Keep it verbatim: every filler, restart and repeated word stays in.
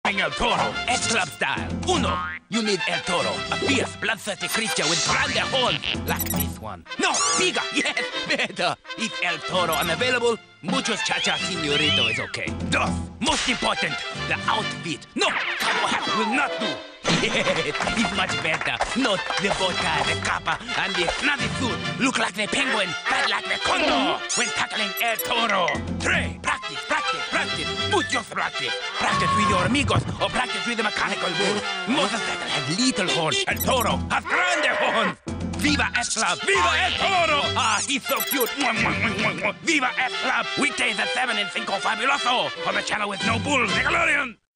El Toro, S-Club style. Uno, you need El Toro, a fierce, bloodthirsty creature with grande horns, like this one. No, bigger, yes, better. If El Toro unavailable, muchos cha-cha señorito is okay. Dos, most important, the outfit. No, cowboy hat will not do. Yes, it's much better. Note the bow tie, the capa, and the snazzy suit look like the penguin, fat like the condor when tackling El Toro. Three, practice, practice, practice. Muchos practice. Practice with your amigos or practice with the mechanical bull. Motorcycle has little horns. El Toro has grande horns. Viva S-Club! Viva El Toro! Ah, he's so cute! Mwah, mwah, mwah, mwah, mwah. Viva S-Club! Weekdays at seven in Cinco Fabuloso on the channel with no bulls, Nickelodeon!